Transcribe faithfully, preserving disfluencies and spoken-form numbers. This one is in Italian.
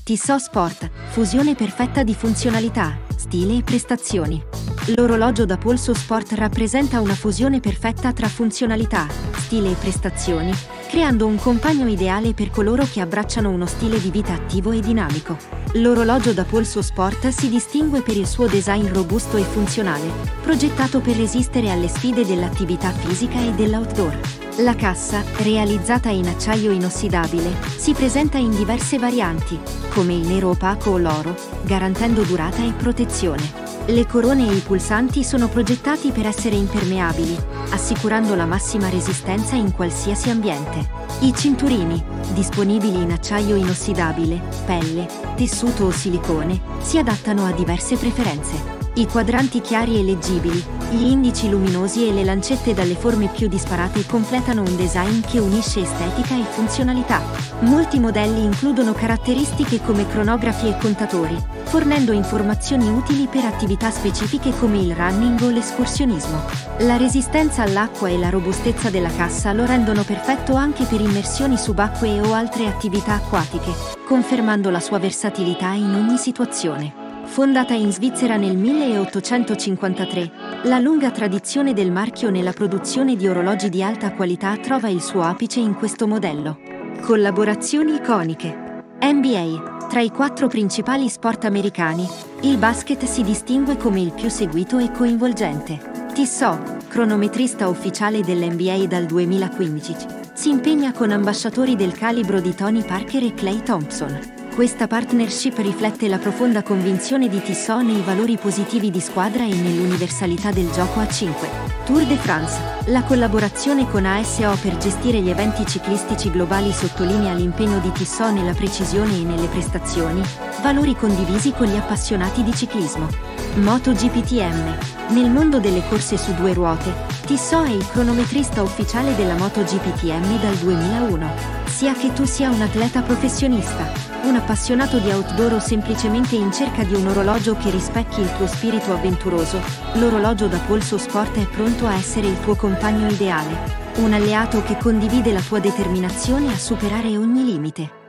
Tissot Sport, fusione perfetta di funzionalità, stile e prestazioni. L'orologio da polso Sport rappresenta una fusione perfetta tra funzionalità, stile e prestazioni, creando un compagno ideale per coloro che abbracciano uno stile di vita attivo e dinamico. L'orologio da polso Sport si distingue per il suo design robusto e funzionale, progettato per resistere alle sfide dell'attività fisica e dell'outdoor. La cassa, realizzata in acciaio inossidabile, si presenta in diverse varianti, come il nero opaco o l'oro, garantendo durata e protezione. Le corone e i pulsanti sono progettati per essere impermeabili, assicurando la massima resistenza in qualsiasi ambiente. I cinturini, disponibili in acciaio inossidabile, pelle, tessuto o silicone, si adattano a diverse preferenze. I quadranti chiari e leggibili, gli indici luminosi e le lancette dalle forme più disparate completano un design che unisce estetica e funzionalità. Molti modelli includono caratteristiche come cronografi e contatori, fornendo informazioni utili per attività specifiche come il running o l'escursionismo. La resistenza all'acqua e la robustezza della cassa lo rendono perfetto anche per immersioni subacquee o altre attività acquatiche, confermando la sua versatilità in ogni situazione. Fondata in Svizzera nel milleottocentocinquantatré, la lunga tradizione del marchio nella produzione di orologi di alta qualità trova il suo apice in questo modello. Collaborazioni iconiche. N B A. Tra i quattro principali sport americani, il basket si distingue come il più seguito e coinvolgente. Tissot, cronometrista ufficiale dell'N B A dal duemilaquindici, si impegna con ambasciatori del calibro di Tony Parker e Klay Thompson. Questa partnership riflette la profonda convinzione di Tissot nei valori positivi di squadra e nell'universalità del gioco a cinque. Tour de France. La collaborazione con A S O per gestire gli eventi ciclistici globali sottolinea l'impegno di Tissot nella precisione e nelle prestazioni, valori condivisi con gli appassionati di ciclismo. MotoGP T M. Nel mondo delle corse su due ruote, Tissot è il cronometrista ufficiale della MotoGP T M dal duemilauno. Sia che tu sia un atleta professionista, un appassionato di outdoor o semplicemente in cerca di un orologio che rispecchi il tuo spirito avventuroso, l'orologio da polso Sport è pronto a essere il tuo compagno ideale, un alleato che condivide la tua determinazione a superare ogni limite.